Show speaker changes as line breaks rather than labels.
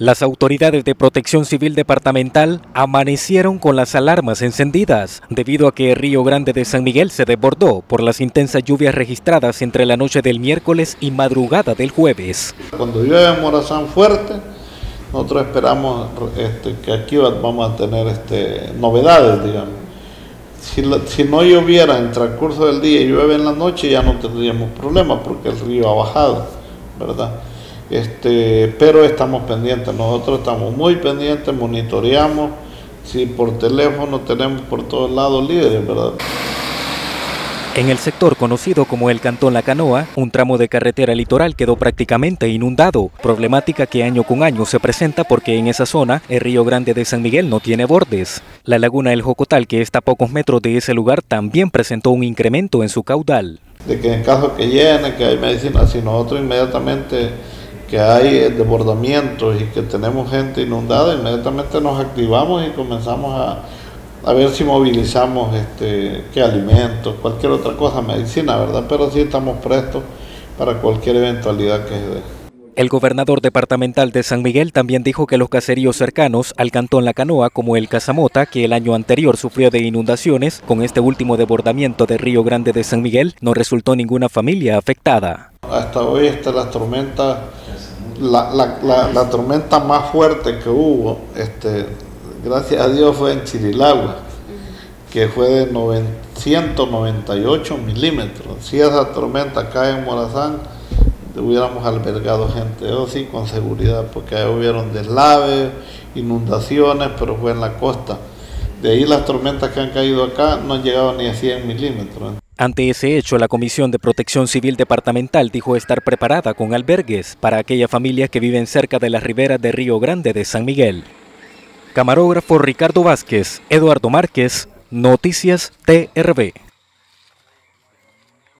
Las autoridades de Protección Civil Departamental amanecieron con las alarmas encendidas debido a que el Río Grande de San Miguel se desbordó por las intensas lluvias registradas entre la noche del miércoles y madrugada del jueves.
Cuando llueve en Morazán fuerte, nosotros esperamos que aquí vamos a tener novedades, digamos. Si no lloviera en el transcurso del día y llueve en la noche, ya no tendríamos problemas porque el río ha bajado, ¿verdad? Pero estamos pendientes, nosotros estamos muy pendientes, monitoreamos, si por teléfono tenemos por todos lados líderes, ¿verdad?
En el sector conocido como el Cantón La Canoa, un tramo de carretera litoral quedó prácticamente inundado, problemática que año con año se presenta porque en esa zona el Río Grande de San Miguel no tiene bordes. La laguna El Jocotal, que está a pocos metros de ese lugar, también presentó un incremento en su caudal.
De que en caso que llene, que hay medicina, si nosotros inmediatamente que hay desbordamientos y que tenemos gente inundada, inmediatamente nos activamos y comenzamos a ver si movilizamos qué alimentos, cualquier otra cosa, medicina, ¿verdad? Pero sí estamos prestos para cualquier eventualidad que se dé.
El gobernador departamental de San Miguel también dijo que los caseríos cercanos al Cantón La Canoa, como el Casamota, que el año anterior sufrió de inundaciones, con este último desbordamiento del Río Grande de San Miguel, no resultó ninguna familia afectada.
Hasta hoy las tormentas, la tormenta más fuerte que hubo, gracias a Dios, fue en Chirilagua, que fue de 198 milímetros. Si esa tormenta cae en Morazán, hubiéramos albergado gente, eso sí, con seguridad, porque ahí hubieron deslaves, inundaciones, pero fue en la costa. De ahí las tormentas que han caído acá no han llegado ni a 100 milímetros.
Ante ese hecho, la Comisión de Protección Civil Departamental dijo estar preparada con albergues para aquellas familias que viven cerca de las riberas de Río Grande de San Miguel. Camarógrafo Ricardo Vázquez, Eduardo Márquez, Noticias TRV.